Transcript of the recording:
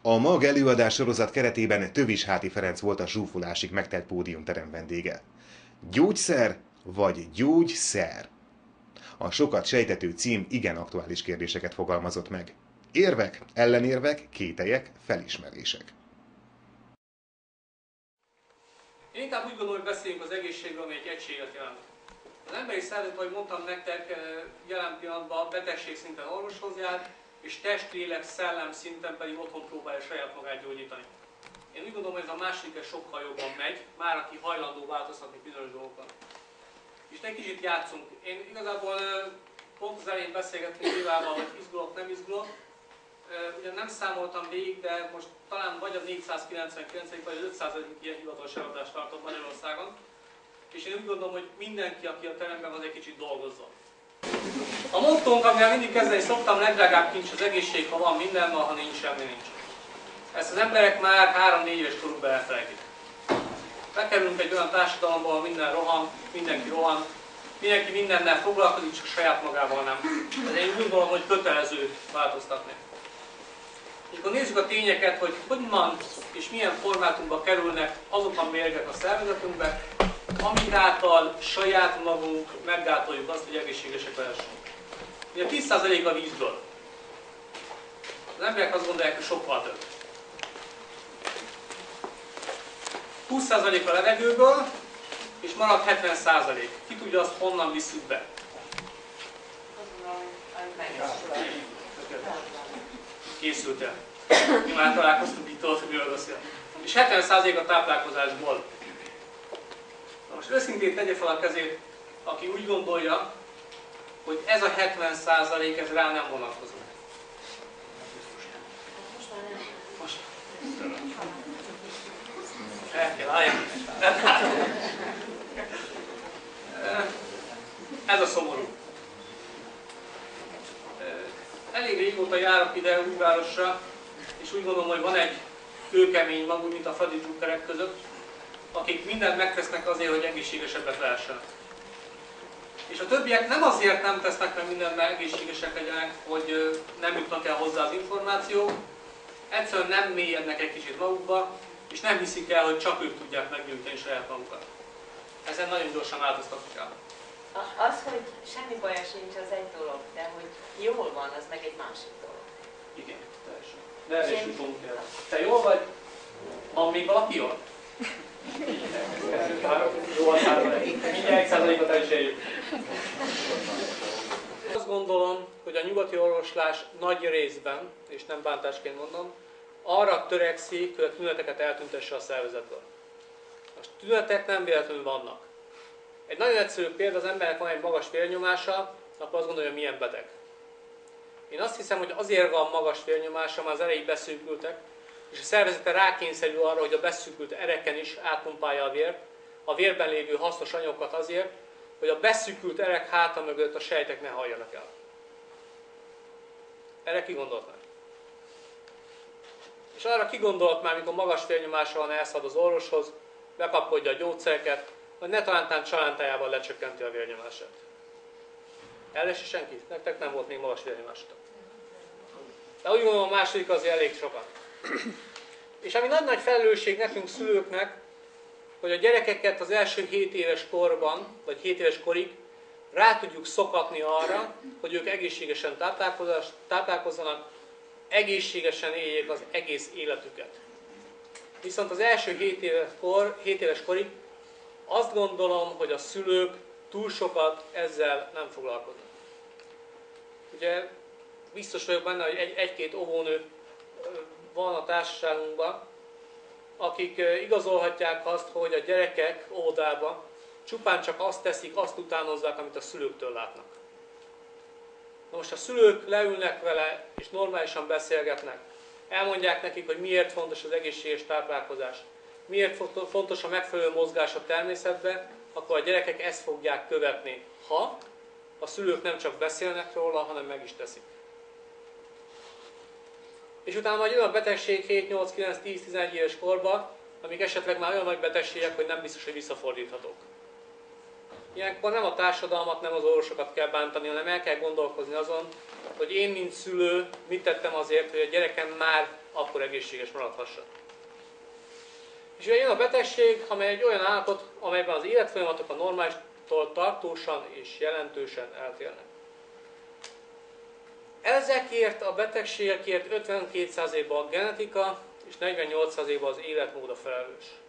A MAG előadás sorozat keretében Tövisháti Ferenc volt a zsúfolásig megtelt pódiumterem vendége. Gyógyszer vagy gyógyszer? A sokat sejtető cím igen aktuális kérdéseket fogalmazott meg. Érvek, ellenérvek, kételyek, felismerések. Én inkább úgy gondolom, hogy beszéljünk az egészségről, ami egy egységet jelent. Az emberi szervezet, ahogy mondtam nektek, jelen pillanatban betegség szinten orvoshoz jár, és test, lélek, szellem szinten pedig otthon próbálja saját magát gyógyítani. Én úgy gondolom, hogy ez a második sokkal jobban megy, már aki hajlandó változtatni bizonyos dolgokon. És egy kicsit játszunk. Én igazából pont az elején beszélgettünk Évával, hogy izgulok, nem izgulok. Ugye nem számoltam végig, de most talán vagy a 499. vagy az 500. ilyen hivatalos eladást tartom Magyarországon. És én úgy gondolom, hogy mindenki, aki a teremben van, egy kicsit dolgozzon. A mottónk, amivel mindig kezdeni szoktam, legdrágább kincs az egészség, ha van, minden van, ha nincs, semmi nincs. Ezt az emberek már 3-4 éves korukban elfelejtik. Bekerülünk egy olyan társadalomba, ahol minden rohan, mindenki rohan, mindenki mindennel foglalkozik, csak saját magával nem. Ezért én úgy gondolom, hogy kötelező változtatni. És akkor nézzük a tényeket, hogy hogyan és milyen formátumban kerülnek azok a mérgek a szervezetünkbe, amik által saját magunk meggátoljuk azt, hogy egészségesek lehessünk. Ugye 10% a vízből. Az emberek azt gondolják, hogy sokkal több. 20% a levegőből, és marad 70%. Ki tudja azt, honnan visszük be? Készült el. Mi már találkoztunk itt, hogy miről beszél. És 70% a táplálkozásból. Na most őszintén tegye fel a kezét, aki úgy gondolja, hogy ez a 70% ez rá nem vonatkozik. Most. El kell állni. Ez a szomorú. Elég régóta járok ide Újvárosra, és úgy gondolom, hogy van egy kőkemény maguk, mint a Fradi drukkerek között, akik mindent megtesznek azért, hogy egészségesebbek lehessenek. És a többiek nem azért nem tesznek meg mindent, mert egészségesek legyenek, hogy nem jutnak el hozzá az információk, egyszerűen nem mélyednek egy kicsit magukba, és nem hiszik el, hogy csak ők tudják meggyógyítani saját magukat. Ezen nagyon gyorsan változtatni kell. Az, hogy semmi baja sincs, az egy dolog, de hogy jól van, az meg egy másik dolog. Igen, teljesen. De erre is jutunk el. Te jól vagy? Van még valaki jól? Jól, mindjárt 1%-ot el is éljük. Azt gondolom, hogy a nyugati orvoslás nagy részben, és nem bántásként mondom, arra törekszik, hogy a tüneteket eltüntesse a szervezetből. A tünetek nem véletlenül vannak. Egy nagyon egyszerű példa, az embernek van egy magas vérnyomása, akkor azt gondolja, hogy milyen beteg. Én azt hiszem, hogy azért van magas vérnyomása, mert az erei beszűkültek, és a szervezete rákényszerül arra, hogy a beszűkült ereken is átpumpálja a vért, a vérben lévő hasznos anyagokat azért, hogy a beszűkült erek háta mögött a sejtek ne halljanak el. Erre ki gondolt már? És arra ki gondolt már, mikor magas vérnyomása van, elszalad az orvoshoz, bekapkodja a gyógyszereket, hogy ne talántán csalántájával lecsökkenti a vérnyomását. Ellesi senki? Nektek nem volt még magas vérnyomásatok. De úgy gondolom, a második azért elég sokat. És ami nagy-nagy felelősség nekünk szülőknek, hogy a gyerekeket az első 7 éves korban, vagy 7 éves korig rá tudjuk szokatni arra, hogy ők egészségesen táplálkozzanak, egészségesen éljék az egész életüket. Viszont az első 7 éves korig azt gondolom, hogy a szülők túl sokat ezzel nem foglalkoznak. Ugye biztos vagyok benne, hogy egy-két óvónő van a társaságunkban, akik igazolhatják azt, hogy a gyerekek óvodában csupán csak azt teszik, azt utánozzák, amit a szülőktől látnak. Na most a szülők leülnek vele, és normálisan beszélgetnek. Elmondják nekik, hogy miért fontos az egészséges táplálkozás, miért fontos a megfelelő mozgás a természetben, akkor a gyerekek ezt fogják követni, ha a szülők nem csak beszélnek róla, hanem meg is teszik. És utána majd jön a betegség 7, 8, 9, 10, 11 éves korban, amik esetleg már olyan nagy betegségek, hogy nem biztos, hogy visszafordíthatók. Ilyenkor nem a társadalmat, nem az orvosokat kell bántani, hanem el kell gondolkozni azon, hogy én, mint szülő, mit tettem azért, hogy a gyerekem már akkor egészséges maradhasson. És ugye jön a betegség, amely egy olyan állapot, amelyben az életfolyamatok a normálistól tartósan és jelentősen eltérnek. Ezekért a betegségekért 52%-ban a genetika és 48%-ban az életmód a felelős.